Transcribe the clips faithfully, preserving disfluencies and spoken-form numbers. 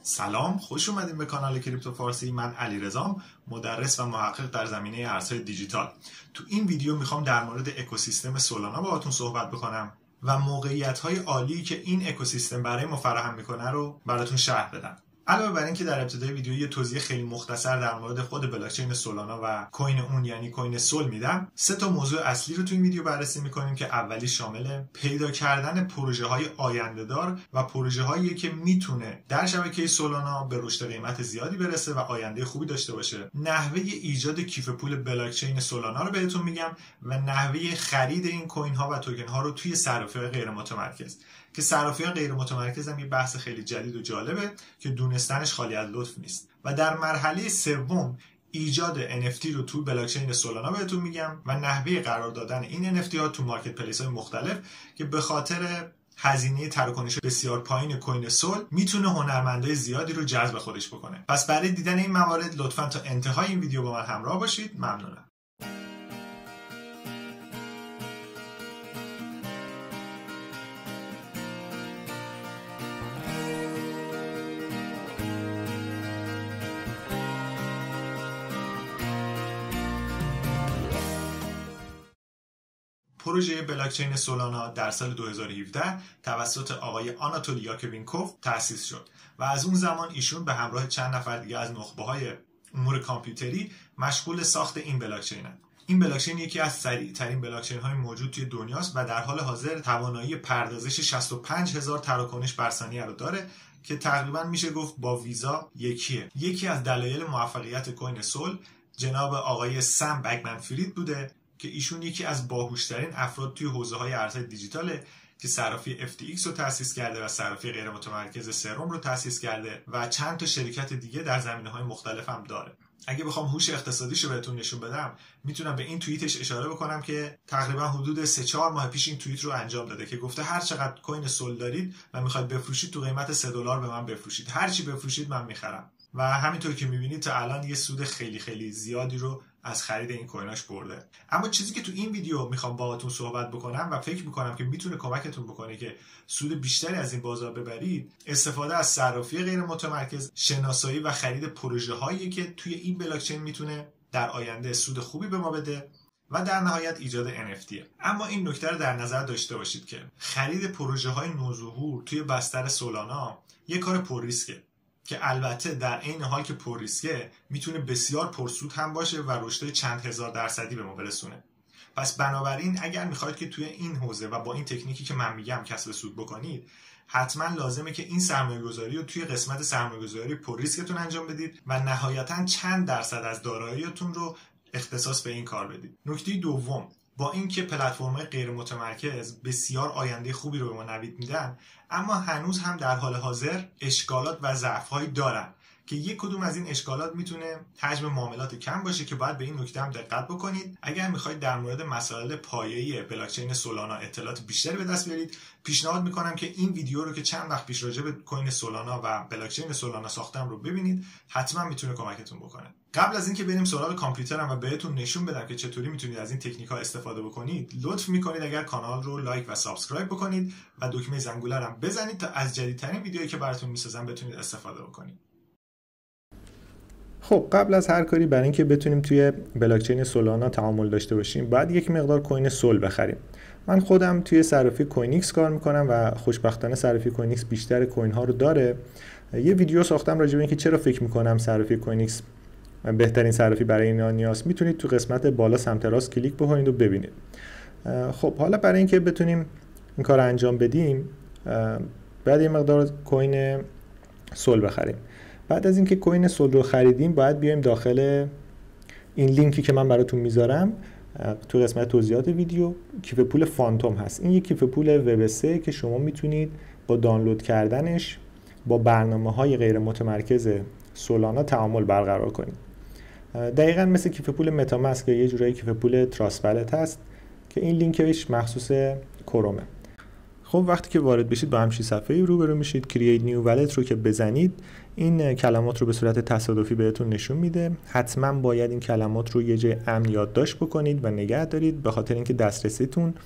سلام، خوش اومدین به کانال کریپتو فارسی. من علیرضام، مدرس و محقق در زمینه ارزهای دیجیتال. تو این ویدیو میخوام در مورد اکوسیستم سولانا باهاتون صحبت بکنم و موقعیت‌های عالی که این اکوسیستم برای ما فراهم میکنه رو براتون شرح بدم. علاوه بر این که در ابتدای ویدیو یه توضیح خیلی مختصر در مورد خود بلاکچین سولانا و کوین اون یعنی کوین سول میدم، سه تا موضوع اصلی رو تو این ویدیو بررسی میکنیم که اولی شامل پیدا کردن پروژه‌های آینده‌دار و پروژه‌هایی که میتونه در شبکه سولانا به رشد قیمت زیادی برسه و آینده خوبی داشته باشه. نحوه ایجاد کیف پول بلاکچین سولانا رو بهتون میگم و نحوه خرید این کوین ها و توکن ها رو توی صرافی‌های غیر متمرکز، که صرافی‌های غیر متمرکز هم یه بحث خیلی جدید و جالبه که دونستنش خالی از لطف نیست. و در مرحله سوم ایجاد ان اف تی رو تو بلاکچین سولانا بهتون میگم و نحوه قرار دادن این ان اف تی ها تو مارکت پلیس های مختلف که به خاطر هزینه تراکنش بسیار پایین کوین سول میتونه هنرمندای زیادی رو جذب خودش بکنه. پس برای دیدن این موارد لطفاً تا انتهای این ویدیو با من همراه باشید. ممنونم. پروژه بلاکچین سولانا در سال دو هزار و هفده توسط آقای آناتولی یاکوینکوف تأسیس شد و از اون زمان ایشون به همراه چند نفر دیگه از نخبه‌های امور کامپیوتری مشغول ساخت این بلاکچینن. این بلاکچین یکی از سریع‌ترین بلاکچین‌های موجود توی دنیاست و در حال حاضر توانایی پردازش شصت و پنج هزار تراکنش بر ثانیه رو داره که تقریبا میشه گفت با ویزا یکیه. یکی از دلایل موفقیت کوین سول جناب آقای سم بنکمن فرید بوده که ایشون یکی از باهوشترین افراد توی حوزه‌های ارزهای دیجیتاله که صرافی اف تی ایکس رو تأسیس کرده و صرافی غیر متمرکز سروم رو تأسیس کرده و چند تا شرکت دیگه در زمینه‌های مختلف هم داره. اگه بخوام هوش اقتصادیشو بهتون نشون بدم میتونم به این توییتش اشاره بکنم که تقریبا حدود سه چهار ماه پیش این توییت رو انجام داده که گفته هر چقدر کوین سول دارید و میخواید بفروشید تو قیمت سه دلار به من بفروشید، هر چی بفروشید من میخرم. و همینطور که میبینید تا الان یه سود خیلی خیلی زیادی رو از خرید این کویناش برده. اما چیزی که تو این ویدیو میخوام باهاتون صحبت بکنم و فکر میکنم که میتونه کمکتون بکنه که سود بیشتری از این بازار ببرید، استفاده از صرافی غیر متمرکز، شناسایی و خرید پروژه هایی که توی این بلاکچین میتونه در آینده سود خوبی به ما بده و در نهایت ایجاد ان اف تی. اما این نکته رو در نظر داشته باشید که خرید پروژه های نوظهور توی بستر سولانا یه کار پر ریسکه که البته در عین حال که پر ریسکه میتونه بسیار پرسود هم باشه و رشد چند هزار درصدی به ما برسونه. پس بنابراین اگر میخواید که توی این حوزه و با این تکنیکی که من میگم کسب سود بکنید، حتما لازمه که این سرمایه‌گذاری رو توی قسمت سرمایه‌گذاری پر ریسکتون انجام بدید و نهایتاً چند درصد از داراییتون رو اختصاص به این کار بدید. نکته دوم، با اینکه پلتفرم‌های غیر متمرکز بسیار آینده خوبی رو به ما نوید میدن، اما هنوز هم در حال حاضر اشکالات و ضعف‌هایی دارن که یک کدوم از این اشکالات میتونه حجم معاملات کم باشه که باید به این نکته هم دقت بکنید. اگر میخواید در مورد مسائل پایه‌ای بلاکچین سولانا اطلاعات بیشتری به دست بیارید، پیشنهاد میکنم که این ویدیو رو که چند وقت پیش راجع به کوین سولانا و بلاکچین سولانا ساختم رو ببینید، حتما میتونه کمکتون بکنه. قبل از اینکه بریم سراغ کامپیوترم و بهتون نشون بدم که چطوری میتونید از این تکنیک‌ها استفاده بکنید، لطف میکنید اگر کانال رو لایک و سابسکرایب بکنید و دکمه زنگوله رو هم بزنید تا از جدیدترین ویدیویی که براتون میسازم بتونید استفاده بکنید. خب قبل از هر کاری برای اینکه بتونیم توی بلاکچین سولانا تعامل داشته باشیم، باید یک مقدار کوین سول بخریم. من خودم توی صرافی کوین ایکس کار میکنم و خوشبختانه صرافی کوین ایکس بیشتر کوین ها رو داره. یه ویدیو ساختم راجع به اینکه چرا فکر میکنم صرافی کوین ایکس بهترین صرافی برای اینا نیاز. میتونید تو قسمت بالا سمت راست کلیک بکنید و ببینید. خب حالا برای اینکه بتونیم این کار انجام بدیم، بعد یه مقدار کوین سول بخریم. بعد از اینکه کوین سول رو خریدیم، باید بیایم داخل این لینکی که من براتون میذارم تو قسمت توضیحات ویدیو. کیف پول فانتوم هست. این یک کیف پول وب سه که شما میتونید با دانلود کردنش با برنامه‌های غیر متمرکز سولانا تعامل برقرار کنید. دقیقاً مثل کیف پول متاماسک یا یه جورایی کیف پول تراست والت هست که این لینکش مخصوص کرومه. خب وقتی که وارد بشید با همچین صفحه‌ای روبرو میشید. کرییت نیو والت رو که بزنید، این کلمات رو به صورت تصادفی بهتون نشون میده. حتما باید این کلمات رو یه جای امن یادداشت بکنید و نگه دارید، به خاطر اینکه دسترسیتون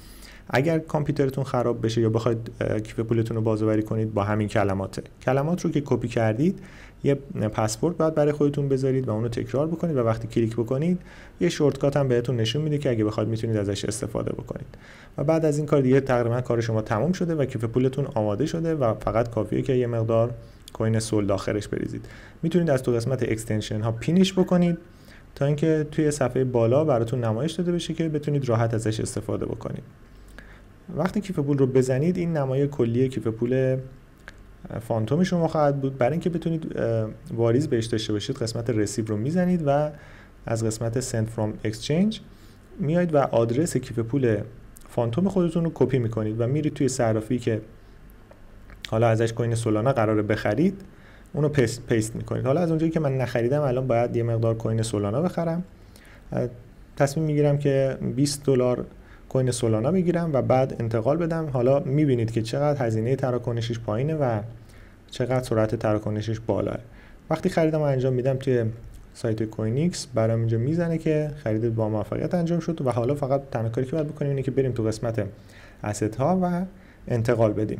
اگر کامپیوترتون خراب بشه یا بخواید کیف پولتون رو بازآوری کنید با همین کلماته کلمات رو که کپی کردید یه پسورد باید برای خودتون بذارید و اون رو تکرار بکنید و وقتی کلیک بکنید یه شورتکات هم بهتون نشون میده که اگه بخواید میتونید ازش استفاده بکنید و بعد از این کار دیگه تقریبا کار شما تموم شده و کیف پولتون آماده شده و فقط کافیه که یه مقدار کوین سول داخلش بریزید. میتونید از تو قسمت اکستنشن ها پینش بکنید تا اینکه توی صفحه بالا براتون نمایش داده بشه که بتونید راحت ازش استفاده بکنید. وقتی کیف پول رو بزنید این نمای کلی کیف پول فانتوم شما خواهد بود. برای اینکه بتونید واریز بهش داشته باشید قسمت رسیو رو میزنید و از قسمت send from exchange میایید و آدرس کیف پول فانتوم خودتون رو کپی میکنید و میرید توی صرافی که حالا ازش کوین سولانا قراره بخرید اونو پیست, پیست میکنید. حالا از اونجایی که من نخریدم الان باید یه مقدار کوین سولانا بخرم، تصمیم میگیرم که بیست دلار کوین سولانا بگیرم و بعد انتقال بدم. حالا میبینید که چقدر هزینه تراکنشش پایینه و چقدر سرعت تراکنشش بالاه. وقتی خریدم انجام میدم توی سایت کوینیکس برام اینجا میزنه که خرید با موفقیت انجام شد و حالا فقط تنها کاری که باید بکنیم اینه که بریم تو قسمت asset ها و انتقال بدیم.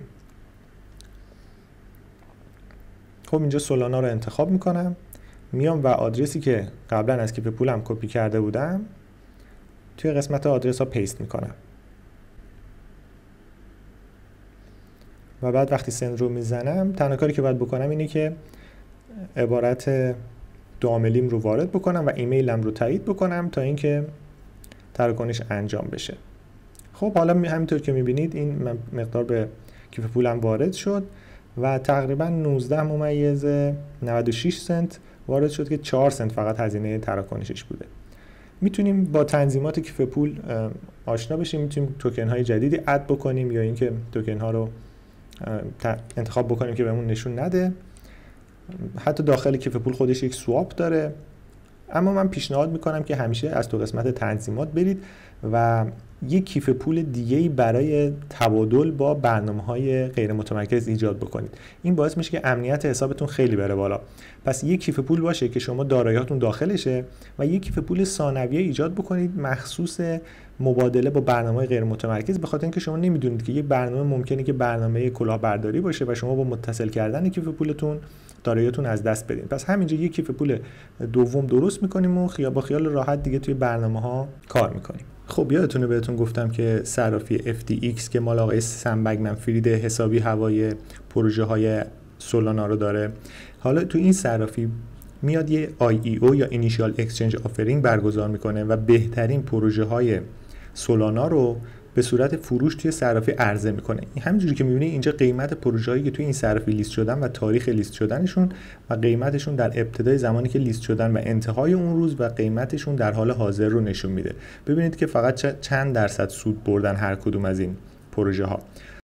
خب اینجا سولانا رو انتخاب میکنم، میام و آدرسی که قبلا از کیف پولم کپی کرده بودم توی قسمت آدرس ها پیست میکنم و بعد وقتی سند رو میزنم تنها کاری که باید بکنم اینه که عبارت دو عاملیم رو وارد بکنم و ایمیلم رو تایید بکنم تا اینکه تراکنش انجام بشه. خب حالا همینطور که میبینید این مقدار به کیف پولم وارد شد و تقریبا نوزده ممیز نود و شش سنت وارد شد که چهار سنت فقط هزینه تراکنشش بوده. میتونیم با تنظیمات کیف پول آشنا بشیم، میتونیم توکن های جدیدی اد بکنیم یا اینکه توکن ها رو انتخاب بکنیم که بهمون نشون نده. حتی داخل کیف پول خودش یک سواپ داره، اما من پیشنهاد میکنم که همیشه از تو قسمت تنظیمات برید و یک کیف پول دیگه‌ای برای تبادل با برنامه‌های غیر متمرکز ایجاد بکنید. این باعث میشه که امنیت حسابتون خیلی بره بالا. پس یک کیف پول باشه که شما دارایی‌هاتون داخلشه و یک کیف پول ثانویه ایجاد بکنید مخصوص مبادله با برنامه‌های غیر متمرکز، به خاطر اینکه شما نمیدونید که یک برنامه ممکنه که برنامه کلاهبرداری باشه و شما با متصل کردن کیف پولتون دارایی‌هاتون از دست بدین. پس همینجا یک کیف پول دوم درست می‌کنیم و خیال با خیال راحت دیگه توی برنامه‌ها کار می‌کنیم. خب یادتونه بهتون گفتم که صرافی اف تی ایکس که مال آقای سم بگمن-فرید حسابی هوای پروژه های سولانا رو داره. حالا تو این صرافی میاد یه آی ای او یا اینیشیال اکسچنج آفرینگ برگزار میکنه و بهترین پروژه های سولانا رو به صورت فروش توی صرافی عرضه میکنه. همینجوری که میبینید اینجا قیمت پروژه‌هایی که توی این صرافی لیست شدن و تاریخ لیست شدنشون و قیمتشون در ابتدای زمانی که لیست شدن و انتهای اون روز و قیمتشون در حال حاضر رو نشون میده. ببینید که فقط چند درصد سود بردن هر کدوم از این پروژه ها.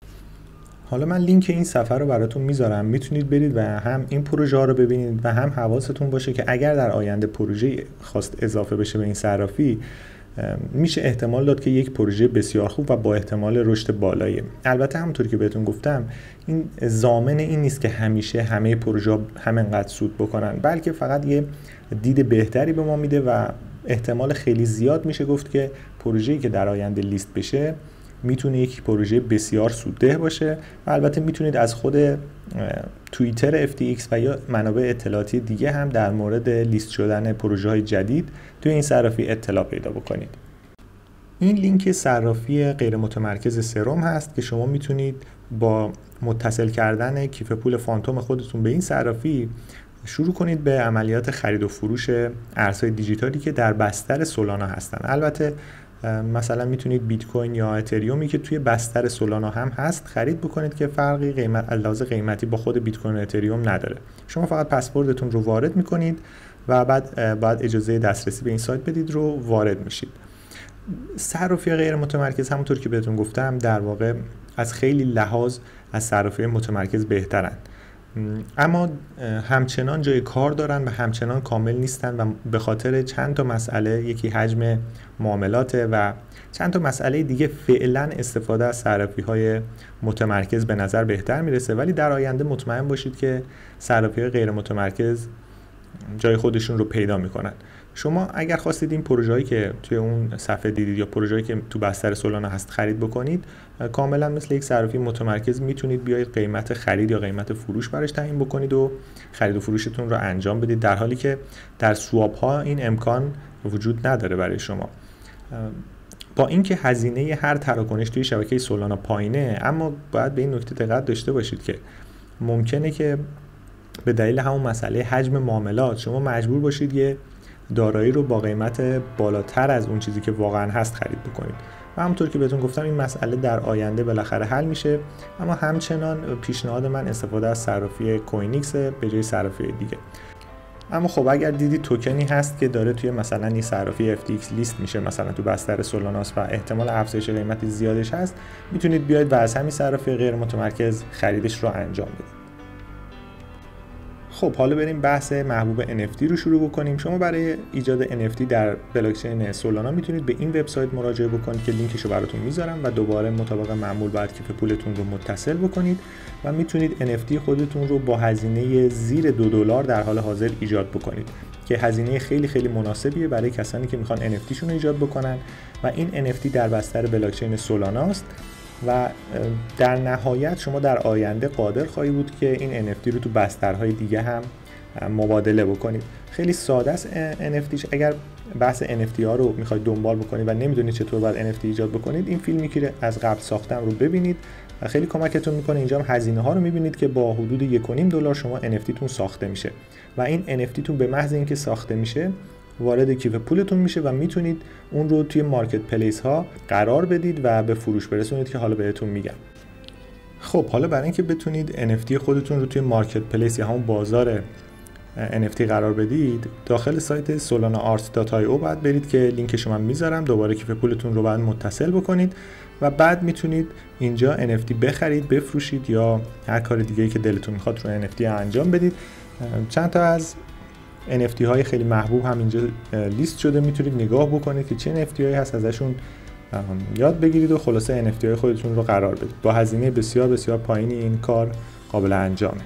حالا من لینک این صفحه رو براتون میذارم، میتونید برید و هم این پروژه ها رو ببینید و هم حواستون باشه که اگر در آینده پروژه خواست اضافه بشه به این صرافی میشه احتمال داد که یک پروژه بسیار خوب و با احتمال رشد بالایی. البته همونطوری که بهتون گفتم این ضامن این نیست که همیشه همه پروژه همینقدر سود بکنن، بلکه فقط یه دید بهتری به ما میده و احتمال خیلی زیاد میشه گفت که پروژه‌ای که در آینده لیست بشه میتونه یک پروژه بسیار سودده باشه. و البته میتونید از خود توییتر اف تی ایکس و یا منابع اطلاعاتی دیگه هم در مورد لیست شدن پروژه های جدید توی این صرافی اطلاع پیدا بکنید. این لینک صرافی غیر متمرکز سرم هست که شما میتونید با متصل کردن کیف پول فانتوم خودتون به این صرافی شروع کنید به عملیات خرید و فروش ارزهای دیجیتالی که در بستر سولانا هستن. البته مثلا میتونید بیت کوین یا اتریومی که توی بستر سولانا هم هست خرید بکنید که فرقی قیمت علاوه قیمتی با خود بیت کوین و اتریوم نداره. شما فقط پسوردتون رو وارد میکنید و بعد بعد اجازه دسترسی به این سایت بدید رو وارد میشید. صرافی غیر متمرکز همونطور که بهتون گفتم در واقع از خیلی لحاظ از صرافی متمرکز بهترن، اما همچنان جای کار دارن و همچنان کامل نیستن و به خاطر چند تا مسئله، یکی حجم معاملات و چند تا مسئله دیگه فعلا استفاده از صرافی‌های متمرکز به نظر بهتر میرسه. ولی در آینده مطمئن باشید که صرافی‌های غیر متمرکز جای خودشون رو پیدا میکنن. شما اگر خواستید این پروژه‌ای که توی اون صفحه دیدید یا پروژه‌ای که تو بستر سولانا هست خرید بکنید، کاملا مثل یک صرافی متمرکز میتونید بیاید قیمت خرید یا قیمت فروش براش تعیین بکنید و خرید و فروشتون رو انجام بدید، در حالی که در سواپ ها این امکان وجود نداره برای شما. با اینکه هزینه هر تراکنش توی شبکه سولانا پایینه، اما باید به این نکته دقت داشته باشید که ممکنه که به دلیل همون مسئله حجم معاملات شما مجبور باشید یه دارایی رو با قیمت بالاتر از اون چیزی که واقعا هست خرید بکنید و همونطور که بهتون گفتم این مسئله در آینده بالاخره حل میشه. اما همچنان پیشنهاد من استفاده از صرافی کوینیکس به جای صرافی دیگه. اما خب اگر دیدید توکنی هست که داره توی مثلا این صرافی اف تی ایکس لیست میشه، مثلا تو بستر سولاناس و احتمال افزایش قیمت زیادش هست، میتونید بیاید و از همین صرافی غیر متمرکز خریدش رو انجام بدید. خب حالا بریم بحث محبوب ان اف تی رو شروع بکنیم. شما برای ایجاد ان اف تی در بلاکچین سولانا میتونید به این وبسایت مراجعه بکنید که لینکش رو براتون میذارم و دوباره مطابق معمول باید کیف پولتون رو متصل بکنید و میتونید ان اف تی خودتون رو با هزینه زیر دو دلار در حال حاضر ایجاد بکنید که هزینه خیلی خیلی مناسبیه برای کسانی که میخوان ان اف تی شون رو ایجاد بکنن و این ان اف تی در بستر بلاکچین سولانا است و در نهایت شما در آینده قادر خواهید بود که این ان اف تی رو تو بسترهای دیگه هم مبادله بکنید. خیلی ساده است ان اف تیش. اگر بحث ان اف تی ها رو میخواید دنبال بکنید و نمیدونید چطور باید ان اف تی ایجاد بکنید، این فیلمی که از قبل ساختم رو ببینید و خیلی کمکتون میکنه. اینجا هم هزینه ها رو میبینید که با حدود یک و نیم دلار شما ان اف تی تون ساخته میشه و این ان اف تی تون به محض اینکه ساخته میشه وارد کیف پولتون میشه و میتونید اون رو توی مارکت پلیس ها قرار بدید و به فروش برسونید که حالا بهتون میگم. خب حالا برای اینکه بتونید ان اف تی خودتون رو توی مارکت پلیس یا همون بازار ان اف تی قرار بدید، داخل سایت سولانا آرت دات آی او باید برید که لینکش رو من میذارم. دوباره کیف پولتون رو باید متصل بکنید و بعد میتونید اینجا ان اف تی بخرید، بفروشید یا هر کار دیگه‌ای که دلتون میخواد رو ان اف تی انجام بدید. چند تا از ان اف تی های خیلی محبوب هم اینجا لیست شده، میتونید نگاه بکنید که چه ان اف تی هایی هست، ازشون یاد بگیرید و خلاصه ان اف تی های خودتون رو قرار بدید. با هزینه بسیار بسیار پایینی این کار قابل انجامه.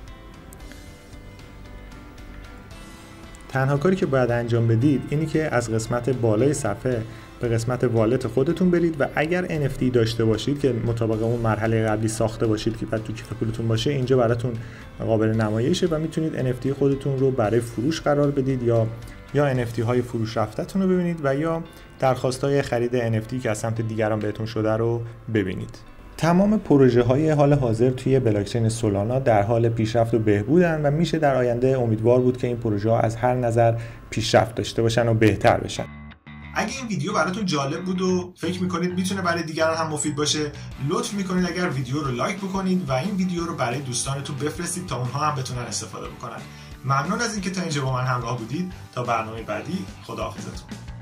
تنها کاری که باید انجام بدید اینی که از قسمت بالای صفحه به قسمت والت خودتون برید و اگر ان اف تی داشته باشید که مطابق اون مرحله قبلی ساخته باشید که بعد تو کیف پولتون باشه، اینجا براتون قابل نمایشه و میتونید ان اف تی خودتون رو برای فروش قرار بدید یا یا ان اف تی های فروش رفته‌تون رو ببینید و یا درخواست‌های خرید ان اف تی که از سمت دیگران بهتون شده رو ببینید. تمام پروژه های حال حاضر توی بلاکچین سولانا در حال پیشرفت و بهبودن و میشه در آینده امیدوار بود که این پروژه ها از هر نظر پیشرفت داشته باشن و بهتر بشن. اگه این ویدیو براتون جالب بود و فکر میکنید میتونه برای دیگران هم مفید باشه، لطف میکنید اگر ویدیو رو لایک بکنید و این ویدیو رو برای دوستانتون بفرستید تا اونها هم بتونن استفاده بکنن. ممنون از اینکه تا اینجا با من همراه بودید. تا برنامه بعدی، خداحافظتون.